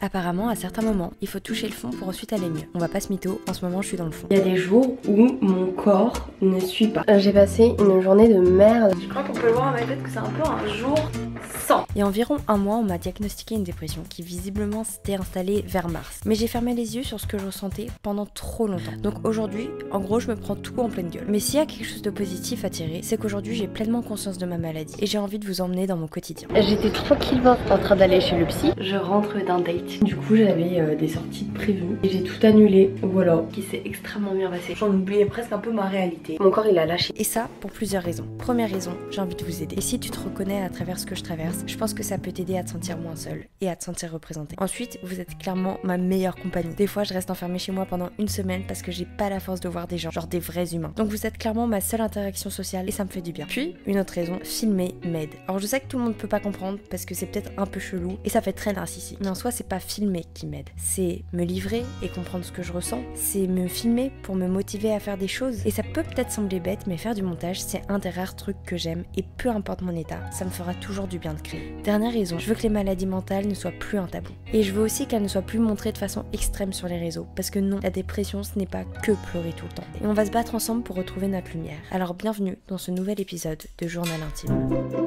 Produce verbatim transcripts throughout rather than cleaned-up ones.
Apparemment, à certains moments, il faut toucher le fond pour ensuite aller mieux. On va pas se mytho, en ce moment je suis dans le fond. Il y a des jours où mon corps ne suit pas. J'ai passé une journée de merde. Je crois qu'on peut le voir à ma tête que c'est un peu un jour sans. Il y a environ un mois, on m'a diagnostiqué une dépression qui visiblement s'était installée vers mars. Mais j'ai fermé les yeux sur ce que je ressentais pendant trop longtemps. Donc aujourd'hui, en gros, je me prends tout en pleine gueule. Mais s'il y a quelque chose de positif à tirer, c'est qu'aujourd'hui j'ai pleinement conscience de ma maladie et j'ai envie de vous emmener dans mon quotidien. J'étais tranquillement en train d'aller chez le psy. Je rentre d'un date. Du coup, j'avais euh, des sorties prévues et j'ai tout annulé. Voilà, qui s'est extrêmement bien passé. J'en oubliais presque un peu ma réalité. Mon corps il a lâché. Et ça pour plusieurs raisons. Première raison, j'ai envie de vous aider. Et si tu te reconnais à travers ce que je traverse, je pense que ça peut t'aider à te sentir moins seul et à te sentir représenté. Ensuite, vous êtes clairement ma meilleure compagnie. Des fois, je reste enfermée chez moi pendant une semaine parce que j'ai pas la force de voir des gens, genre des vrais humains. Donc vous êtes clairement ma seule interaction sociale et ça me fait du bien. Puis, une autre raison, filmer m'aide. Alors je sais que tout le monde peut pas comprendre parce que c'est peut-être un peu chelou et ça fait très narcissique. Mais en soi, c'est pas filmer qui m'aide. C'est me livrer et comprendre ce que je ressens. C'est me filmer pour me motiver à faire des choses. Et ça peut peut-être sembler bête, mais faire du montage, c'est un des rares trucs que j'aime et peu importe mon état, ça me fera toujours du bien de créer. Dernière raison, je veux que les maladies mentales ne soient plus un tabou. Et je veux aussi qu'elles ne soient plus montrées de façon extrême sur les réseaux. Parce que non, la dépression, ce n'est pas que pleurer tout le temps. Et on va se battre ensemble pour retrouver notre lumière. Alors bienvenue dans ce nouvel épisode de Journal Intime.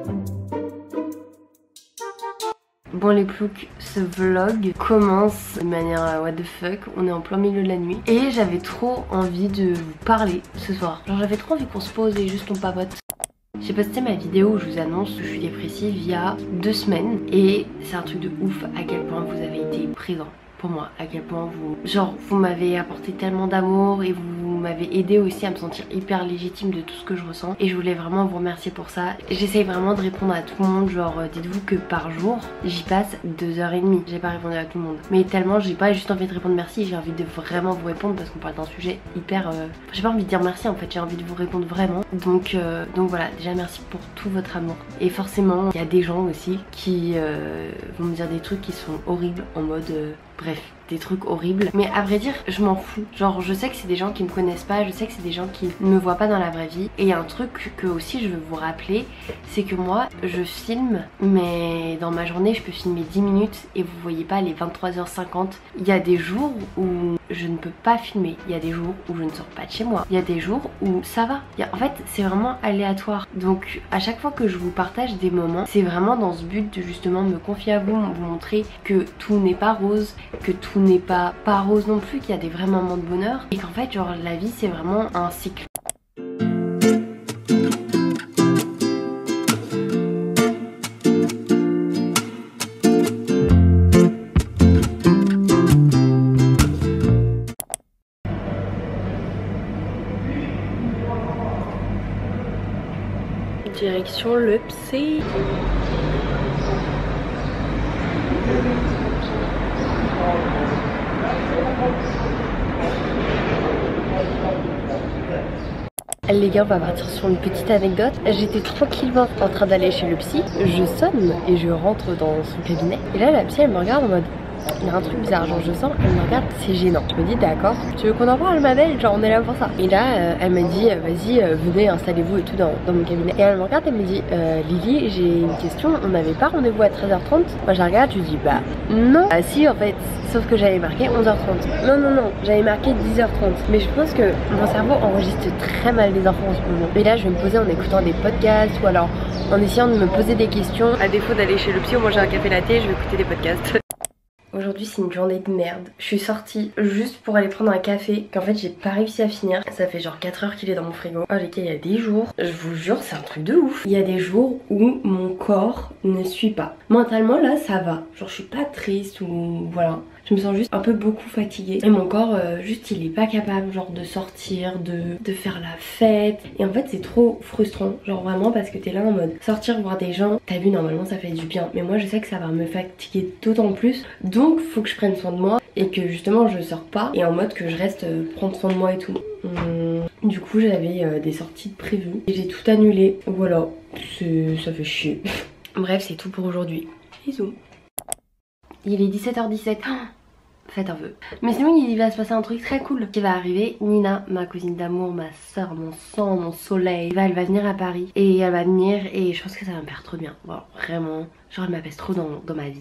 Bon les ploucs, ce vlog commence de manière uh, what the fuck, on est en plein milieu de la nuit et j'avais trop envie de vous parler ce soir. Genre j'avais trop envie qu'on se pose et juste on papote. J'ai posté ma vidéo où je vous annonce que je suis dépressive il y a deux semaines et c'est un truc de ouf à quel point vous avez été présent pour moi, à quel point vous, genre vous m'avez apporté tellement d'amour et vous m'avez aidé aussi à me sentir hyper légitime de tout ce que je ressens et je voulais vraiment vous remercier pour ça. J'essaye vraiment de répondre à tout le monde, genre dites-vous que par jour j'y passe deux heures et demie. J'ai pas répondu à tout le monde, mais tellement j'ai pas juste envie de répondre merci, j'ai envie de vraiment vous répondre parce qu'on parle d'un sujet hyper euh... j'ai pas envie de dire merci en fait, j'ai envie de vous répondre vraiment. Donc euh, donc voilà, déjà merci pour tout votre amour et forcément il y a des gens aussi qui euh, vont me dire des trucs qui sont horribles en mode euh, bref, des trucs horribles. Mais à vrai dire, je m'en fous. Genre, je sais que c'est des gens qui me connaissent pas, je sais que c'est des gens qui ne me voient pas dans la vraie vie. Et il y a un truc que aussi je veux vous rappeler, c'est que moi, je filme, mais dans ma journée, je peux filmer dix minutes et vous voyez pas les vingt-trois heures cinquante. Il y a des jours où je ne peux pas filmer. Il y a des jours où je ne sors pas de chez moi. Il y a des jours où ça va. Il y a... En fait, c'est vraiment aléatoire. Donc, à chaque fois que je vous partage des moments, c'est vraiment dans ce but de justement me confier à vous, vous montrer que tout n'est pas rose, que tout n'est pas, pas rose non plus, qu'il y a des vrais moments de bonheur et qu'en fait genre la vie c'est vraiment un cycle. Direction le psy. Les gars, on va partir sur une petite anecdote. J'étais tranquillement en train d'aller chez le psy. Je sonne et je rentre dans son cabinet. Et là, la psy, elle me regarde en mode... Il y a un truc bizarre, genre je sens, elle me regarde, c'est gênant. Je me dis d'accord, tu veux qu'on en parle ma belle, genre on est là pour ça. Et là euh, elle m'a dit euh, vas-y euh, venez installez-vous et tout dans, dans mon cabinet. Et elle me regarde, elle me dit euh, Lily j'ai une question, on n'avait pas rendez-vous à treize heures trente. Moi je la regarde, je lui dis bah non. Ah si en fait, sauf que j'avais marqué onze heures trente. Non non non, j'avais marqué dix heures trente. Mais je pense que mon cerveau enregistre très mal les infos en ce moment. Et là je vais me poser en écoutant des podcasts ou alors en essayant de me poser des questions. À défaut d'aller chez le psy ou manger un café latte, je vais écouter des podcasts. Aujourd'hui c'est une journée de merde. Je suis sortie juste pour aller prendre un café qu'en fait j'ai pas réussi à finir. Ça fait genre quatre heures qu'il est dans mon frigo. Oh les gars, il y a des jours, je vous jure c'est un truc de ouf. Il y a des jours où mon corps ne suit pas. Mentalement là ça va. Genre je suis pas triste ou voilà. Je me sens juste un peu beaucoup fatiguée. Et mon corps euh, juste il est pas capable genre de sortir, de, de faire la fête. Et en fait c'est trop frustrant. Genre vraiment parce que t'es là en mode sortir voir des gens. T'as vu normalement ça fait du bien. Mais moi je sais que ça va me fatiguer d'autant plus. Donc faut que je prenne soin de moi. Et que justement je sors pas. Et en mode que je reste euh, prendre soin de moi et tout. Hum, du coup j'avais euh, des sorties prévues. Et j'ai tout annulé. Voilà. Ça fait chier. Bref c'est tout pour aujourd'hui. Bisous. Il est dix-sept heures dix-sept. Oh, faites un vœu. Mais sinon il va se passer un truc très cool qui va arriver. Nina, ma cousine d'amour, ma soeur, mon sang, mon soleil, elle va venir à Paris. Et elle va venir et je pense que ça va me faire trop bien. Bon, vraiment, genre elle m'apaise trop dans, dans ma vie.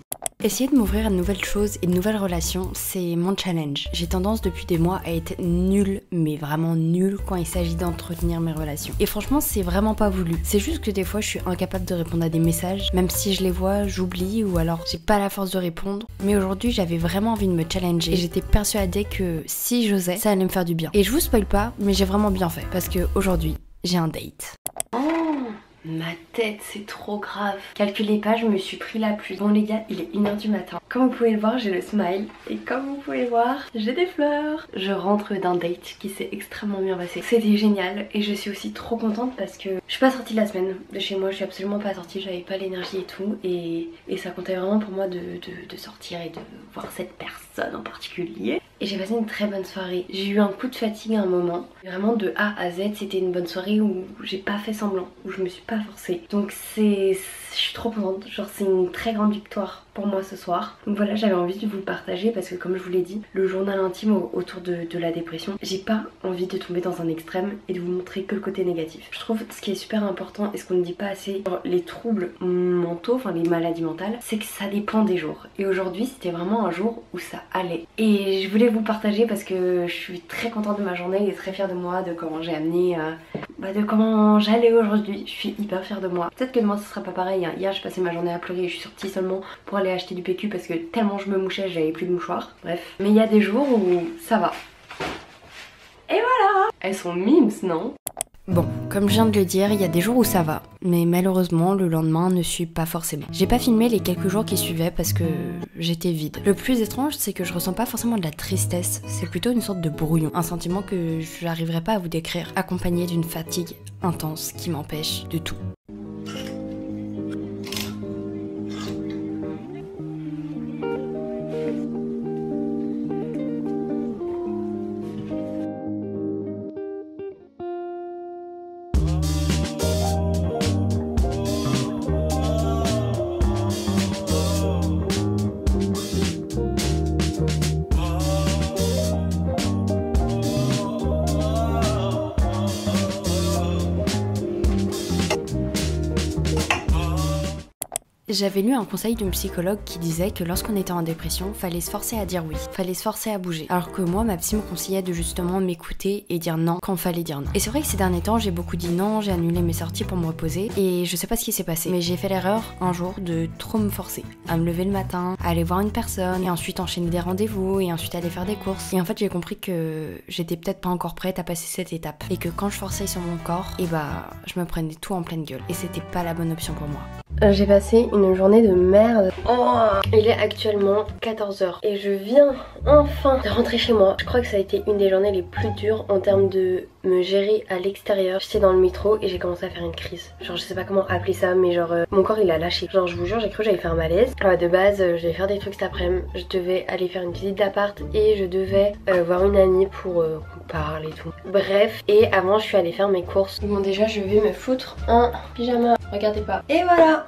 Essayer de m'ouvrir à de nouvelles choses et de nouvelles relations, c'est mon challenge. J'ai tendance depuis des mois à être nulle, mais vraiment nulle quand il s'agit d'entretenir mes relations. Et franchement, c'est vraiment pas voulu. C'est juste que des fois, je suis incapable de répondre à des messages. Même si je les vois, j'oublie ou alors j'ai pas la force de répondre. Mais aujourd'hui, j'avais vraiment envie de me challenger et j'étais persuadée que si j'osais, ça allait me faire du bien. Et je vous spoil pas, mais j'ai vraiment bien fait parce que aujourd'hui, j'ai un date. Ma tête, c'est trop grave. Calculez pas, je me suis pris la pluie. Bon les gars, il est une heure du matin. Comme vous pouvez le voir, j'ai le smile. Et comme vous pouvez le voir, j'ai des fleurs. Je rentre d'un date qui s'est extrêmement bien passé. C'était génial et je suis aussi trop contente parce que je suis pas sortie la semaine de chez moi. Je suis absolument pas sortie, j'avais pas l'énergie et tout. Et, et ça comptait vraiment pour moi de, de, de sortir et de voir cette personne en particulier. Et j'ai passé une très bonne soirée. J'ai eu un coup de fatigue à un moment. Vraiment de A à Z, c'était une bonne soirée où j'ai pas fait semblant, où je me suis pas forcée. Donc c'est... je suis trop contente. Genre c'est une très grande victoire pour moi ce soir. Donc voilà, j'avais envie de vous le partager parce que comme je vous l'ai dit, le journal intime autour de, de la dépression, j'ai pas envie de tomber dans un extrême et de vous montrer que le côté négatif. Je trouve ce qui est super important et ce qu'on ne dit pas assez sur les troubles mentaux, enfin les maladies mentales, c'est que ça dépend des jours. Et aujourd'hui c'était vraiment un jour où ça allait. Et je voulais vous partager parce que je suis très contente de ma journée et très fière de moi, de comment j'ai amené, euh, bah de comment j'allais aujourd'hui. Je suis hyper fière de moi. Peut-être que demain ce sera pas pareil. Hein. Hier j'ai passé ma journée à pleurer et je suis sortie seulement pour aller acheter du P Q parce que tellement je me mouchais j'avais plus de mouchoirs. Bref. Mais il y a des jours où ça va. Et voilà. Elles sont mimes, non? Bon, comme je viens de le dire, il y a des jours où ça va, mais malheureusement le lendemain ne suit pas forcément. J'ai pas filmé les quelques jours qui suivaient parce que j'étais vide. Le plus étrange, c'est que je ressens pas forcément de la tristesse, c'est plutôt une sorte de brouillon, un sentiment que j'arriverai pas à vous décrire, accompagné d'une fatigue intense qui m'empêche de tout. J'avais lu un conseil d'une psychologue qui disait que lorsqu'on était en dépression, fallait se forcer à dire oui, fallait se forcer à bouger. Alors que moi, ma psy me conseillait de justement m'écouter et dire non quand fallait dire non. Et c'est vrai que ces derniers temps, j'ai beaucoup dit non, j'ai annulé mes sorties pour me reposer et je sais pas ce qui s'est passé. Mais j'ai fait l'erreur un jour de trop me forcer, à me lever le matin, à aller voir une personne et ensuite enchaîner des rendez-vous et ensuite aller faire des courses. Et en fait, j'ai compris que j'étais peut-être pas encore prête à passer cette étape et que quand je forçais sur mon corps, et bah, je me prenais tout en pleine gueule et c'était pas la bonne option pour moi. J'ai passé une journée de merde. Oh, il est actuellement quatorze heures et je viens enfin de rentrer chez moi. Je crois que ça a été une des journées les plus dures en termes de me gérer à l'extérieur. J'étais dans le métro et j'ai commencé à faire une crise. Genre je sais pas comment appeler ça, mais genre euh, mon corps il a lâché. Genre je vous jure, j'ai cru que j'allais faire un malaise. Euh, de base, euh, je devais faire des trucs cet après-midi. Je devais aller faire une visite d'appart et je devais euh, voir une amie pour euh, qu'on parle et tout. Bref, et avant je suis allée faire mes courses. Bon déjà je vais me foutre un pyjama. Regardez pas. Et voilà.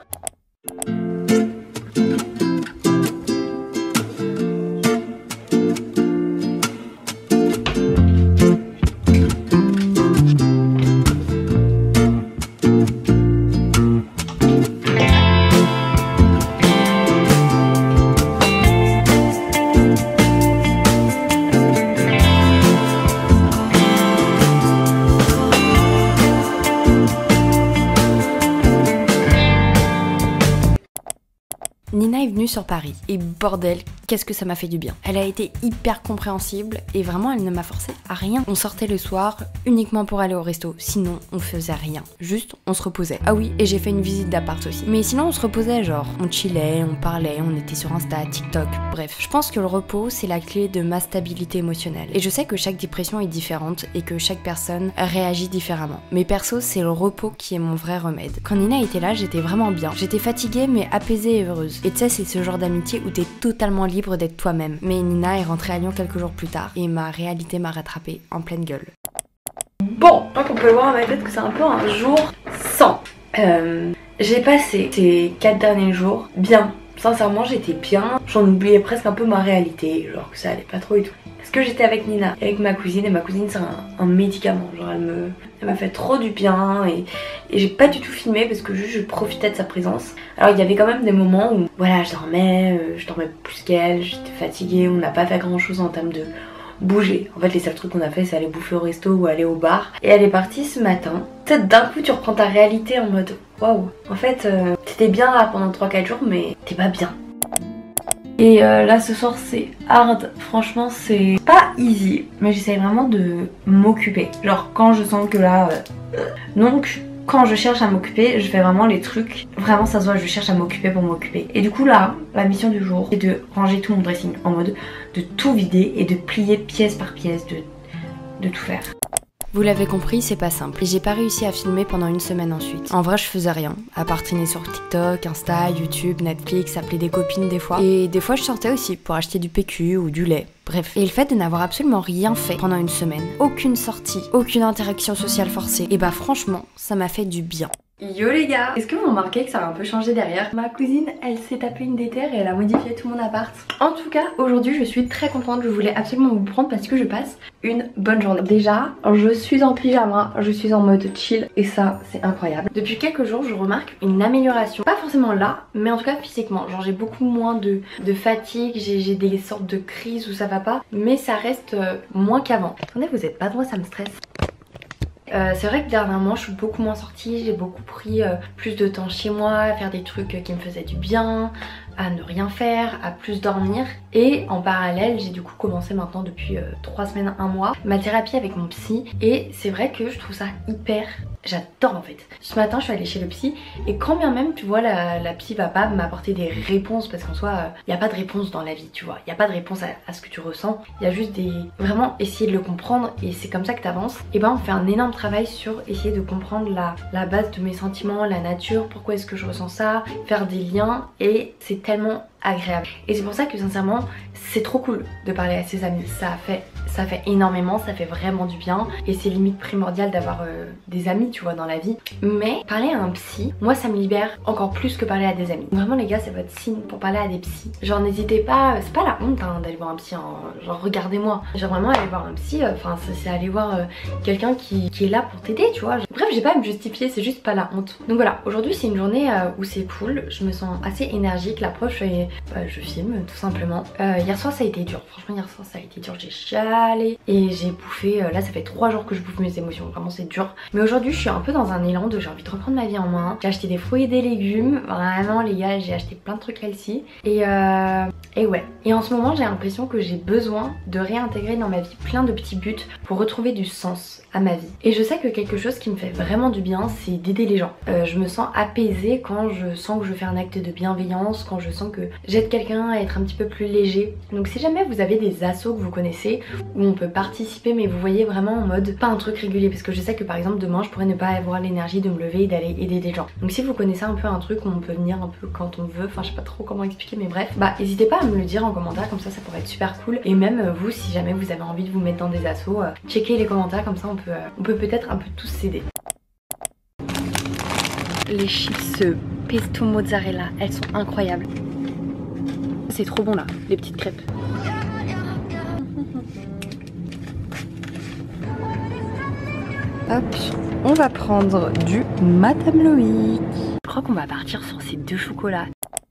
Nina est venue sur Paris et bordel, qu'est-ce que ça m'a fait du bien. Elle a été hyper compréhensible et vraiment elle ne m'a forcé à rien. On sortait le soir uniquement pour aller au resto, sinon on faisait rien. Juste on se reposait. Ah oui, et j'ai fait une visite d'appart aussi. Mais sinon on se reposait, genre on chillait, on parlait, on était sur Insta, TikTok, bref. Je pense que le repos c'est la clé de ma stabilité émotionnelle. Et je sais que chaque dépression est différente et que chaque personne réagit différemment. Mais perso c'est le repos qui est mon vrai remède. Quand Nina était là j'étais vraiment bien. J'étais fatiguée mais apaisée et heureuse. Et tu sais c'est ce genre d'amitié où t'es totalement libre d'être toi-même. Mais Nina est rentrée à Lyon quelques jours plus tard et ma réalité m'a rattrapée en pleine gueule. Bon, je crois qu'on peut le voir à ma tête que c'est un peu un jour sans. Euh, j'ai passé ces quatre derniers jours bien. Sincèrement j'étais bien. J'en oubliais presque un peu ma réalité, genre que ça allait pas trop et tout. parce que j'étais avec Nina, avec ma cousine, et ma cousine c'est un, un médicament, genre elle me, elle m'a fait trop du bien et, et j'ai pas du tout filmé parce que juste je profitais de sa présence. Alors il y avait quand même des moments où voilà je dormais, euh, je dormais plus qu'elle, j'étais fatiguée, on n'a pas fait grand chose en termes de bouger. En fait les seuls trucs qu'on a fait c'est aller bouffer au resto ou aller au bar. Et elle est partie ce matin. Peut-être d'un coup tu reprends ta réalité en mode waouh. En fait euh, t'étais bien là pendant trois quatre jours mais t'es pas bien. Et euh, là ce soir c'est hard, franchement c'est pas easy, mais j'essaye vraiment de m'occuper. Genre quand je sens que là... Euh... Donc quand je cherche à m'occuper, je fais vraiment les trucs, vraiment ça se voit, je cherche à m'occuper pour m'occuper. Et du coup là, la mission du jour c'est de ranger tout mon dressing en mode de tout vider et de plier pièce par pièce, de, de tout faire. Vous l'avez compris, c'est pas simple. Et j'ai pas réussi à filmer pendant une semaine ensuite. En vrai, je faisais rien, à part traîner sur TikTok, Insta, YouTube, Netflix, appeler des copines des fois. Et des fois, je sortais aussi pour acheter du P Q ou du lait. Bref. Et le fait de n'avoir absolument rien fait pendant une semaine, aucune sortie, aucune interaction sociale forcée, et bah franchement, ça m'a fait du bien. Yo les gars, est-ce que vous remarquez que ça a un peu changé derrière? Ma cousine elle s'est tapée une déterre et elle a modifié tout mon appart. En tout cas aujourd'hui je suis très contente, je voulais absolument vous prendre parce que je passe une bonne journée. Déjà je suis en pyjama, je suis en mode chill et ça c'est incroyable. Depuis quelques jours je remarque une amélioration, pas forcément là mais en tout cas physiquement. Genre j'ai beaucoup moins de, de fatigue, j'ai des sortes de crises où ça va pas, mais ça reste euh, moins qu'avant. Attendez, vous êtes pas de moi, ça me stresse. Euh, c'est vrai que dernièrement je suis beaucoup moins sortie, j'ai beaucoup pris euh, plus de temps chez moi, à faire des trucs euh, qui me faisaient du bien, à ne rien faire, à plus dormir. Et en parallèle j'ai du coup commencé maintenant depuis trois semaines, un mois, ma thérapie avec mon psy. Et c'est vrai que je trouve ça hyper... J'adore en fait. Ce matin je suis allée chez le psy et quand bien même tu vois la, la psy va pas m'apporter des réponses parce qu'en soi il euh, n'y a pas de réponse dans la vie, tu vois. Il n'y a pas de réponse à, à ce que tu ressens. Il y a juste des... Vraiment essayer de le comprendre et c'est comme ça que tu avances. Et ben on fait un énorme travail sur essayer de comprendre la, la base de mes sentiments, la nature, pourquoi est-ce que je ressens ça, faire des liens et c'est tellement agréable. Et c'est pour ça que sincèrement c'est trop cool de parler à ses amis. Ça a fait... Ça fait énormément, ça fait vraiment du bien et c'est limite primordial d'avoir euh, des amis tu vois dans la vie. Mais parler à un psy, moi ça me libère encore plus que parler à des amis. Vraiment les gars c'est votre signe pour parler à des psys. Genre n'hésitez pas, c'est pas la honte hein, d'aller voir un psy, hein. Genre regardez-moi. Genre vraiment aller voir un psy, enfin euh, c'est aller voir euh, quelqu'un qui, qui est là pour t'aider tu vois. Bref j'ai pas à me justifier, c'est juste pas la honte. Donc voilà, aujourd'hui c'est une journée euh, où c'est cool, je me sens assez énergique. La preuve je, fais, bah, je filme tout simplement. Euh, hier soir ça a été dur, franchement hier soir ça a été dur, j'ai chialé. Et j'ai bouffé, euh, là ça fait trois jours que je bouffe mes émotions, vraiment c'est dur. Mais aujourd'hui je suis un peu dans un élan de j'ai envie de reprendre ma vie en main. J'ai acheté des fruits et des légumes, vraiment les gars j'ai acheté plein de trucs healthy. Et, euh, et ouais, et en ce moment j'ai l'impression que j'ai besoin de réintégrer dans ma vie plein de petits buts pour retrouver du sens à ma vie. Et je sais que quelque chose qui me fait vraiment du bien c'est d'aider les gens. Euh, je me sens apaisée quand je sens que je fais un acte de bienveillance, quand je sens que j'aide quelqu'un à être un petit peu plus léger. Donc si jamais vous avez des assos que vous connaissez où on peut participer mais vous voyez vraiment en mode pas un truc régulier, parce que je sais que par exemple demain je pourrais ne pas avoir l'énergie de me lever et d'aller aider des gens. Donc si vous connaissez un peu un truc où on peut venir un peu quand on veut, enfin je sais pas trop comment expliquer mais bref, bah n'hésitez pas à me le dire en commentaire, comme ça ça pourrait être super cool. Et même euh, vous si jamais vous avez envie de vous mettre dans des assos, euh, checkez les commentaires, comme ça on peut euh, on peut peut-être un peu tous s'aider. Les chips pesto mozzarella, elles sont incroyables. C'est trop bon là, les petites crêpes. Hop, on va prendre du Madame Loïc. Je crois qu'on va partir sur ces deux chocolats.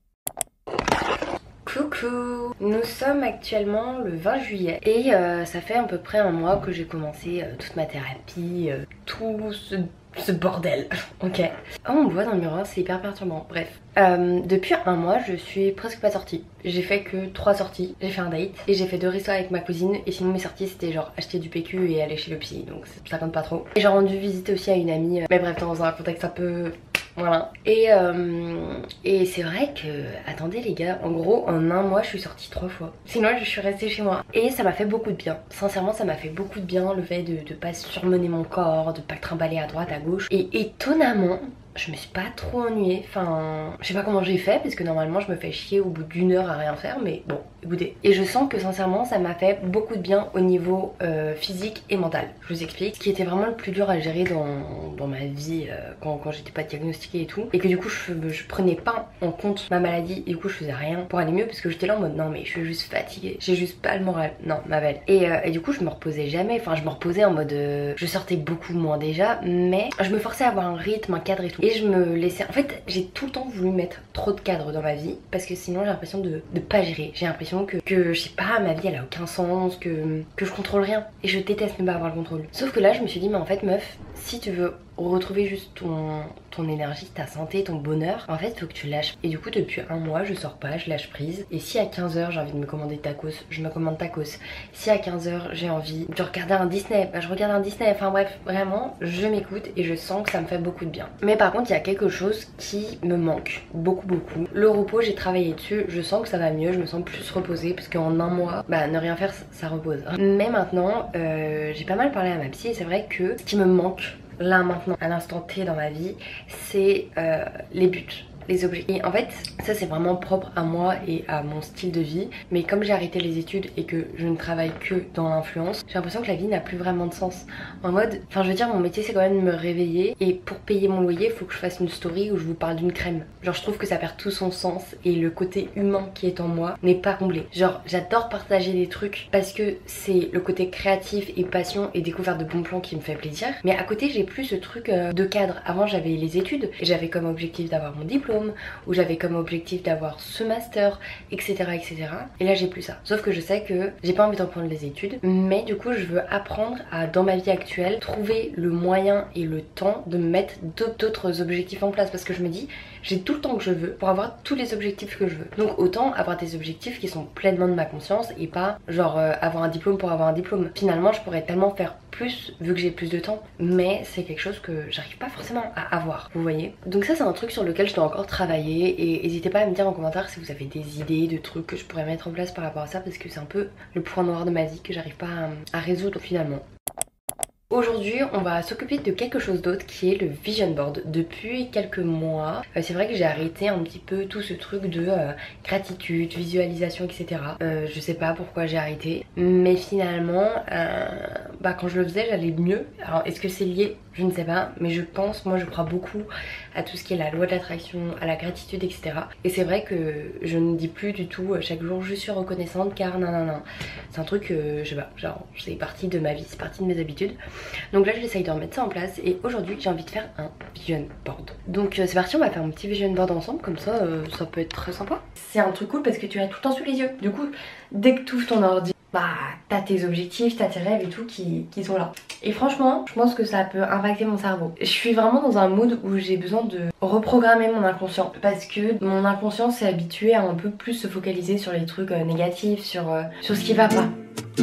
Coucou, nous sommes actuellement le vingt juillet et euh, ça fait à peu près un mois que j'ai commencé euh, toute ma thérapie, euh, tout ce, ce bordel. Ok. Oh, on me voit dans le miroir, c'est hyper perturbant. Bref. Euh, depuis un mois, je suis presque pas sortie. J'ai fait que trois sorties. J'ai fait un date et j'ai fait deux restos avec ma cousine. Et sinon mes sorties c'était genre acheter du P Q et aller chez le psy. Donc ça compte pas trop. Et j'ai rendu visite aussi à une amie. Mais bref, dans un contexte un peu... Voilà. Et, euh, et c'est vrai que... Attendez les gars, en gros en un mois je suis sortie trois fois. Sinon je suis restée chez moi. Et ça m'a fait beaucoup de bien. Sincèrement ça m'a fait beaucoup de bien le fait de, de pas surmener mon corps, de pas trimballer à droite, à gauche. Et étonnamment... je me suis pas trop ennuyée. Enfin, je sais pas comment j'ai fait parce que normalement je me fais chier au bout d'une heure à rien faire, mais bon, écoutez. Et je sens que sincèrement ça m'a fait beaucoup de bien au niveau euh, physique et mental. Je vous explique. Ce qui était vraiment le plus dur à gérer dans, dans ma vie euh, quand, quand j'étais pas diagnostiquée et tout, et que du coup je, je prenais pas en compte ma maladie et du coup je faisais rien pour aller mieux parce que j'étais là en mode non mais je suis juste fatiguée, j'ai juste pas le moral, non ma belle. Et, euh, et du coup je me reposais jamais, enfin je me reposais en mode euh, je sortais beaucoup moins déjà, mais je me forçais à avoir un rythme, un cadre et tout, et je me laissais, en fait j'ai tout le temps voulu mettre trop de cadre dans ma vie parce que sinon j'ai l'impression de, de pas gérer, j'ai l'impression que, que je sais pas, ma vie elle a aucun sens, que, que je contrôle rien, et je déteste ne pas avoir le contrôle. Sauf que là je me suis dit mais en fait meuf, si tu veux retrouver juste ton, ton énergie, ta santé, ton bonheur, en fait il faut que tu lâches. Et du coup depuis un mois je sors pas, je lâche prise, et si à quinze heures j'ai envie de me commander tacos, je me commande tacos. Si à quinze heures j'ai envie de regarder un Disney, bah je regarde un Disney. Enfin bref, vraiment je m'écoute et je sens que ça me fait beaucoup de bien. Mais par contre il y a quelque chose qui me manque beaucoup beaucoup. Le repos, j'ai travaillé dessus, je sens que ça va mieux, je me sens plus reposée parce qu'en un mois, bah ne rien faire ça repose. Mais maintenant euh, j'ai pas mal parlé à ma psy et c'est vrai que ce qui me manque là maintenant à l'instant T dans ma vie, c'est euh, les buts, les objectifs. Et en fait ça c'est vraiment propre à moi et à mon style de vie, mais comme j'ai arrêté les études et que je ne travaille que dans l'influence, j'ai l'impression que la vie n'a plus vraiment de sens. En mode, enfin je veux dire mon métier c'est quand même de me réveiller, et pour payer mon loyer il faut que je fasse une story où je vous parle d'une crème. Genre je trouve que ça perd tout son sens et le côté humain qui est en moi n'est pas comblé. Genre j'adore partager des trucs parce que c'est le côté créatif et passion et découverte de bons plans qui me fait plaisir, mais à côté j'ai plus ce truc euh, de cadre. Avant j'avais les études et j'avais comme objectif d'avoir mon diplôme, où j'avais comme objectif d'avoir ce master, etc etc, et là j'ai plus ça. Sauf que je sais que j'ai pas envie d'en prendre les études, mais du coup je veux apprendre à, dans ma vie actuelle, trouver le moyen et le temps de mettre d'autres objectifs en place, parce que je me dis j'ai tout le temps que je veux pour avoir tous les objectifs que je veux. Donc autant avoir des objectifs qui sont pleinement de ma conscience et pas genre euh, avoir un diplôme pour avoir un diplôme. Finalement je pourrais tellement faire plus vu que j'ai plus de temps, mais c'est quelque chose que j'arrive pas forcément à avoir, vous voyez. Donc ça c'est un truc sur lequel je dois encore travailler, et n'hésitez pas à me dire en commentaire si vous avez des idées de trucs que je pourrais mettre en place par rapport à ça, parce que c'est un peu le point noir de ma vie que j'arrive pas à, à résoudre finalement. Aujourd'hui on va s'occuper de quelque chose d'autre qui est le vision board. Depuis quelques mois euh, c'est vrai que j'ai arrêté un petit peu tout ce truc de euh, gratitude, visualisation etc. euh, Je sais pas pourquoi j'ai arrêté, mais finalement euh, bah quand je le faisais j'allais mieux. Alors est-ce que c'est lié? Je ne sais pas, mais je pense, moi je crois beaucoup à tout ce qui est la loi de l'attraction, à la gratitude etc. Et c'est vrai que je ne dis plus du tout chaque jour je suis reconnaissante car non non non. C'est un truc euh, je sais pas, genre c'est partie de ma vie, c'est partie de mes habitudes. Donc là j'essaye de remettre ça en place, et aujourd'hui j'ai envie de faire un vision board. Donc euh, c'est parti, on va faire un petit vision board ensemble, comme ça euh, ça peut être très sympa. C'est un truc cool parce que tu as tout le temps sous les yeux. Du coup dès que tu ouvres ton ordi, bah t'as tes objectifs, t'as tes rêves et tout qui, qui sont là. Et franchement je pense que ça peut impacter mon cerveau. Je suis vraiment dans un mood où j'ai besoin de reprogrammer mon inconscient, parce que mon inconscient s'est habitué à un peu plus se focaliser sur les trucs euh, négatifs, sur, euh, sur ce qui va pas.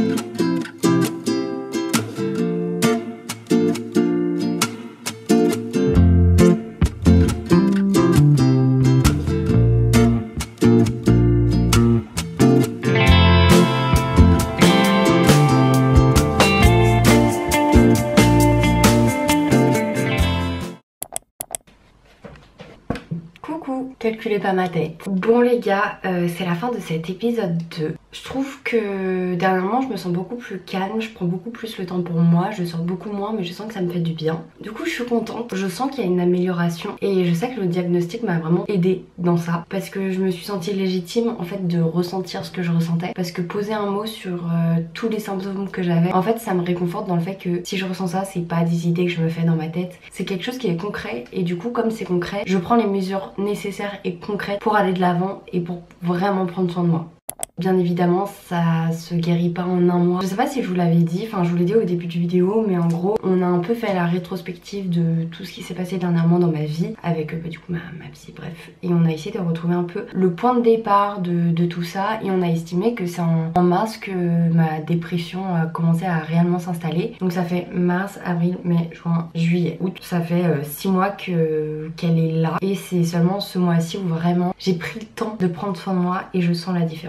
Calculez pas ma tête. Bon les gars, euh, c'est la fin de cet épisode deux. Je trouve que dernièrement je me sens beaucoup plus calme, je prends beaucoup plus le temps pour moi, je sors beaucoup moins, mais je sens que ça me fait du bien. Du coup je suis contente, je sens qu'il y a une amélioration, et je sais que le diagnostic m'a vraiment aidée dans ça, parce que je me suis sentie légitime en fait de ressentir ce que je ressentais, parce que poser un mot sur euh, tous les symptômes que j'avais, en fait ça me réconforte dans le fait que si je ressens ça, c'est pas des idées que je me fais dans ma tête, c'est quelque chose qui est concret, et du coup comme c'est concret, je prends les mesures nécessaires et concrètes pour aller de l'avant et pour vraiment prendre soin de moi. Bien évidemment ça se guérit pas en un mois. Je sais pas si je vous l'avais dit, enfin je vous l'ai dit au début du vidéo, mais en gros on a un peu fait la rétrospective de tout ce qui s'est passé dernièrement dans ma vie avec bah, du coup ma, ma psy, bref. Et on a essayé de retrouver un peu le point de départ de, de tout ça, et on a estimé que c'est en, en mars que ma dépression a commencé à réellement s'installer. Donc ça fait mars, avril, mai, juin, juillet, août. Ça fait euh, six mois que qu'elle est là, et c'est seulement ce mois-ci où vraiment j'ai pris le temps de prendre soin de moi et je sens la différence. Je sens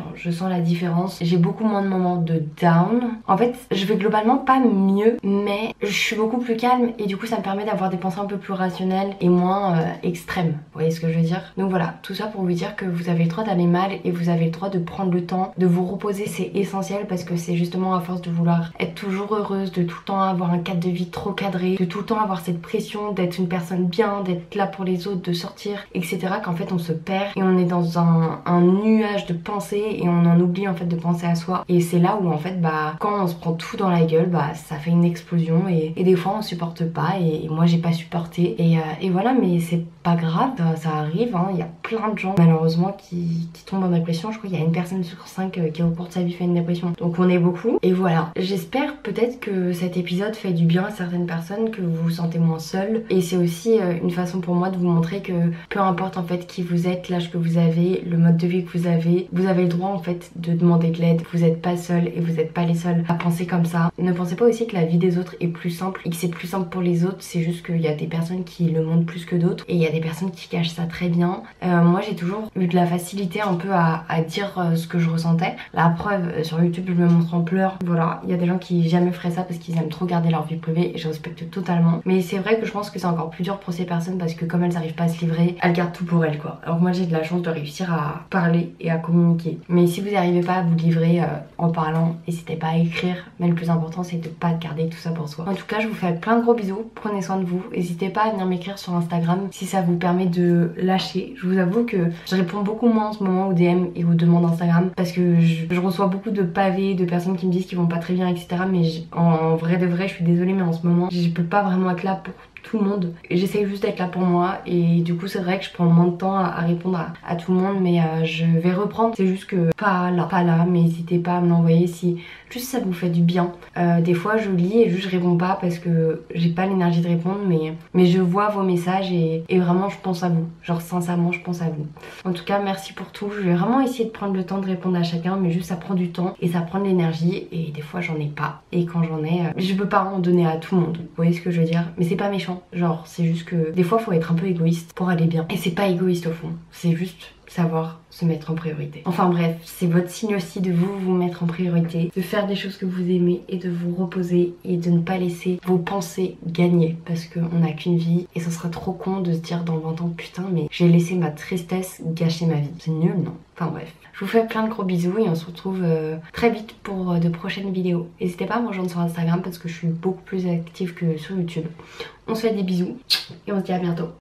sens la différence. J'ai beaucoup moins de moments de down. En fait, je vais globalement pas mieux, mais je suis beaucoup plus calme et du coup ça me permet d'avoir des pensées un peu plus rationnelles et moins euh, extrêmes. Vous voyez ce que je veux dire? Donc voilà, tout ça pour vous dire que vous avez le droit d'aller mal et vous avez le droit de prendre le temps de vous reposer. C'est essentiel parce que c'est justement à force de vouloir être toujours heureuse, de tout le temps avoir un cadre de vie trop cadré, de tout le temps avoir cette pression d'être une personne bien, d'être là pour les autres, de sortir, et cetera qu'en fait on se perd et on est dans un, un nuage de pensées et on en oublie en fait de penser à soi. Et c'est là où en fait bah quand on se prend tout dans la gueule, bah ça fait une explosion et, et des fois on supporte pas et, et moi j'ai pas supporté et, euh, et voilà, mais c'est pas grave, ça arrive, hein. Il y a plein de gens malheureusement qui, qui tombent en dépression. Je crois qu'il y a une personne sur cinq euh, qui au cours de sa vie fait une dépression, donc on est beaucoup. Et voilà, j'espère peut-être que cet épisode fait du bien à certaines personnes, que vous vous sentez moins seul, et c'est aussi euh, une façon pour moi de vous montrer que peu importe en fait qui vous êtes, l'âge que vous avez, le mode de vie que vous avez, vous avez le droit en fait de demander de l'aide. Vous n'êtes pas seul et vous n'êtes pas les seuls à penser comme ça. Ne pensez pas aussi que la vie des autres est plus simple et que c'est plus simple pour les autres, c'est juste qu'il y a des personnes qui le montrent plus que d'autres et il y a des personnes qui cachent ça très bien. Euh, moi j'ai toujours eu de la facilité un peu à, à dire euh, ce que je ressentais. La preuve, euh, sur YouTube je me montre en pleurs. Voilà, il y a des gens qui jamais feraient ça parce qu'ils aiment trop garder leur vie privée et je respecte totalement. Mais c'est vrai que je pense que c'est encore plus dur pour ces personnes parce que comme elles n'arrivent pas à se livrer, elles gardent tout pour elles quoi. Alors moi j'ai de la chance de réussir à parler et à communiquer. Mais si vous n'arrivez pas à vous livrer euh, en parlant, n'hésitez pas à écrire. Mais le plus important c'est de pas garder tout ça pour soi. En tout cas je vous fais plein de gros bisous, prenez soin de vous. N'hésitez pas à venir m'écrire sur Instagram si ça vous permet de lâcher. Je vous avoue que je réponds beaucoup moins en ce moment aux D M et aux demandes Instagram parce que je, je reçois beaucoup de pavés de personnes qui me disent qu'ils vont pas très bien, et cetera. Mais je, en, en vrai de vrai je suis désolée mais en ce moment je peux pas vraiment être là pour tout le monde. J'essaye juste d'être là pour moi et du coup c'est vrai que je prends moins de temps à, à répondre à, à tout le monde, mais euh, je vais reprendre. C'est juste que pas là, pas là, mais n'hésitez pas à me l'envoyer si juste ça vous fait du bien. Euh, des fois je lis et juste je réponds pas parce que j'ai pas l'énergie de répondre, mais, mais je vois vos messages et, et vraiment je pense à vous. Genre sincèrement je pense à vous. En tout cas merci pour tout. Je vais vraiment essayer de prendre le temps de répondre à chacun, mais juste ça prend du temps et ça prend de l'énergie et des fois j'en ai pas. Et quand j'en ai, euh, je peux pas en donner à tout le monde. Vous voyez ce que je veux dire? Mais c'est pas méchant. Genre c'est juste que des fois faut être un peu égoïste pour aller bien. Et c'est pas égoïste au fond. C'est juste savoir se mettre en priorité. Enfin bref, c'est votre signe aussi de vous vous mettre en priorité, de faire des choses que vous aimez et de vous reposer et de ne pas laisser vos pensées gagner parce qu'on n'a qu'une vie et ce sera trop con de se dire dans vingt ans putain mais j'ai laissé ma tristesse gâcher ma vie. C'est nul non? Enfin bref. Je vous fais plein de gros bisous et on se retrouve euh, très vite pour euh, de prochaines vidéos. N'hésitez pas à me rejoindre sur Instagram parce que je suis beaucoup plus active que sur YouTube. On se fait des bisous et on se dit à bientôt.